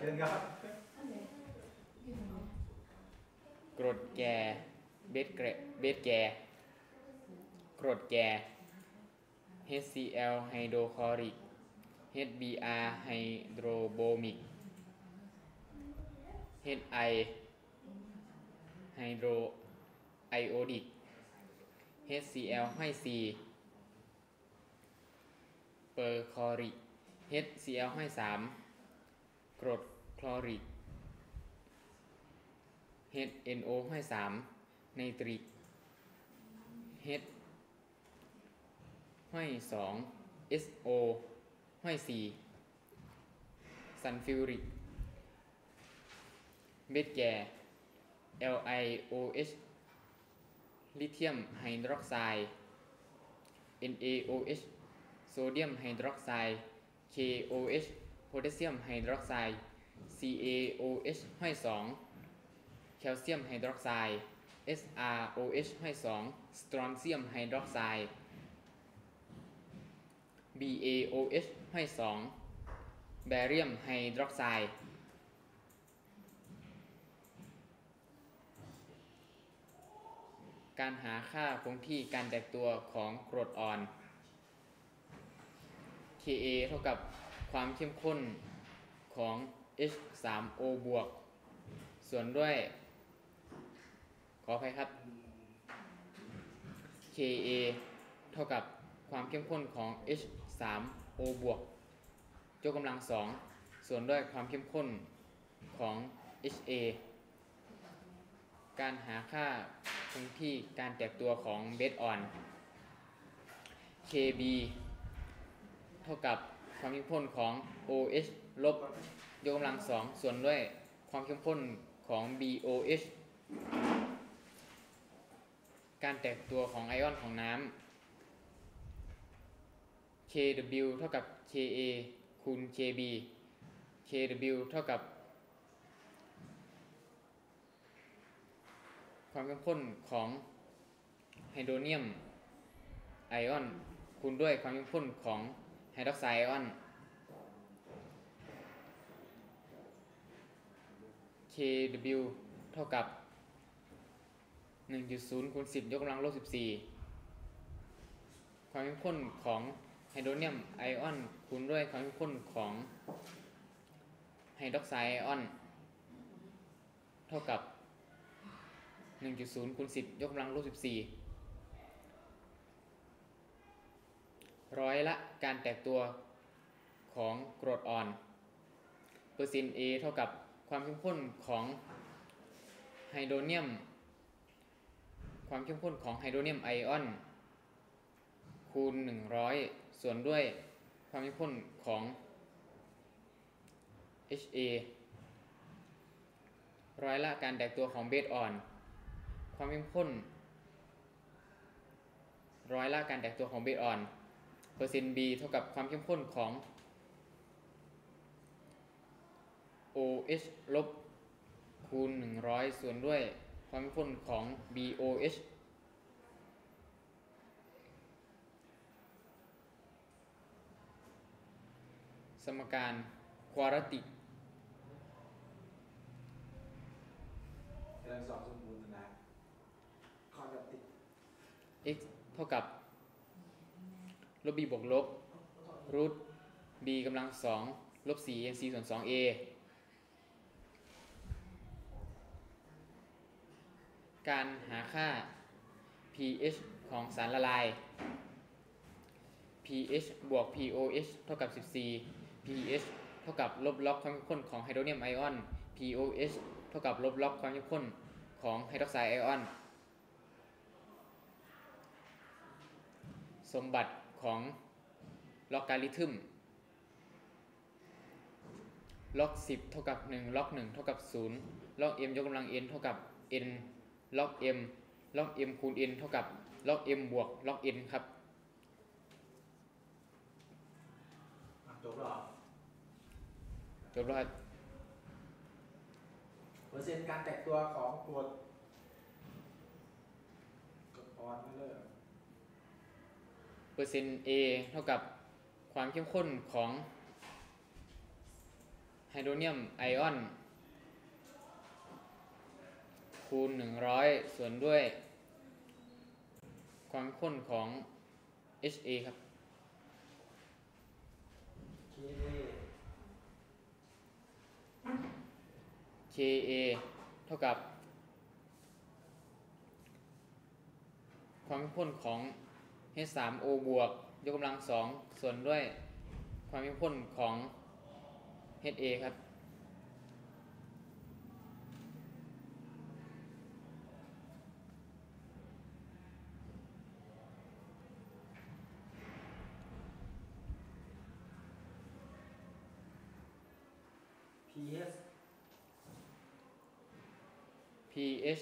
ชิญครับกรดแก่เบสแก่กรดแก่ HCl ไฮโดรคลอริก HBr ไฮโดรโบมิก HI ไฮโดรไอโอดิก HCl ให้ C เปอร์คลอริก HCl ให้ 3 กรดคลอริก HNO ให้ 3 ไนตริก H ให้ 2 SO ให้ 4 ซัลฟิวริกเบสแก่ LiOH ลิเธียมไฮดรอกไซด์ NaOH โซเดียมไฮดรอกไซด์ KOH โพแทสเซียมไฮดรอกไซด์ CaOH ให้ 2 แคลเซียมไฮดรอกไซด์ SrOH ให้ 2 สตรอนเซียมไฮดรอกไซด์ BaOH ให้ 2 แบเรียมไฮดรอกไซด์การหาค่าคงที่การแตกตัวของกรดอ่อน Ka เท่ากับความเข้มข้นของ H3O บวกส่วนด้วยขออภัยครับ Ka เท่ากับความเข้มข้นของ H3O บวกยกกำลัง2ส่วนด้วยความเข้มข้นของ Ha การหาค่าคงที่การแตกตัวของเบสอ่อน Kb เท่ากับความเข้มข้นของ OH ลบยกกำลัง2ส่วนด้วยความเข้มข้นของ BOH การแตกตัวของไอออนของน้ำ Kw เท่ากับ Ka คูณ Kb Kw เท่ากับความเข้มข้นของไฮโดรเนียมไอออนคูณด้วยความเข้มข้นของไฮดรอกไซด์ไอออน Kw เท่ากับ 1.0 คูณ 10 ยกกำลังลบ 14ความเข้มข้นของไฮโดรเนียมไอออนคูณด้วยความเข้มข้นของไฮดรอกไซด์ไอออนเท่ากับ 1.0 คูณ 10 ยกกำลังลบ 14ร้อยละการแตกตัวของกรดอ่อนเปอร์เซ็นต์ A เท่ากับความเข้มข้นของไฮโดรเนียมความเข้มข้นของไฮโดรเนียมไอออนคูณ100ส่วนด้วยความเข้มข้นของ Ha ร้อยละการแตกตัวของเบสอ่อนความเข้มข้นร้อยละการแตกตัวของเบสอ่อนเปอร์เซ็นต์ B เท่ากับความเข้มข้นของ OH ลบคูณ100ส่วนด้วยความเข้มข้นของ BOH สมการควอดราติกกำลังสอบสมบูรณ์นะควอดราติก x เท่ากับลบ b บวกลบรูท b กำลัง2ลบ 4ac ส่วน 2a การหาค่า pH ของสารละลาย pH บวก pOH เท่ากับ14 pH เท่ากับลบล็อกความเข้มข้นของไฮโดรเนียมไอออน pOH เท่ากับลบล็อกความเข้มข้นของไฮดรอกไซด์ไอออนสมบัติของล็อกการิทึมล็อก10เท่ากับ1ล็อก1เท่ากับ0ล็อก m ยกกำลัง n เท่ากับ n ล็อก m ล็อก m คูณ n เท่ากับล็อก m บวกล็อก n ครับจบแล้วจบแล้วครับเปอร์เซ็นต์การแตกตัวของกรดอ่อนไม่เลิกเปอร์เซ็นต์ A เท่ากับความเข้มข้นของไไฮโดรเนียมไอออนคูณ100ส่วนด้วยความเข้มข้นของ HA ครับเค KA เท่ากับความเข้มข้นของ H3O บวกยกกำลัง2ส่วนด้วยความเข้มข้นของ HA ครับ PS pH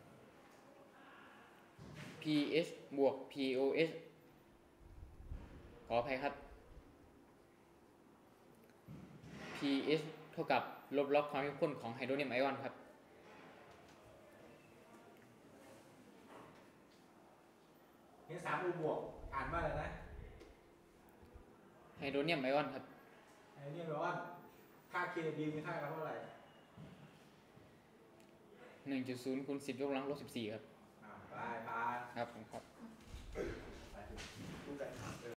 pH บวก pOH ขออภัยครับ pH เท่ากับลบล็อกความเข้มข้นของไฮโดรเนียมไอออนครับ H3O บวกอ่านว่าอะไรนะไฮโดรเนียมไอออนครับไอ้นี่แปลว่าค่า KB มีค่าเท่าไหร่ 1.0 คูณ 10 ยกกำลังลบ14ครับไปครับผมครับไปถึงพูดกัน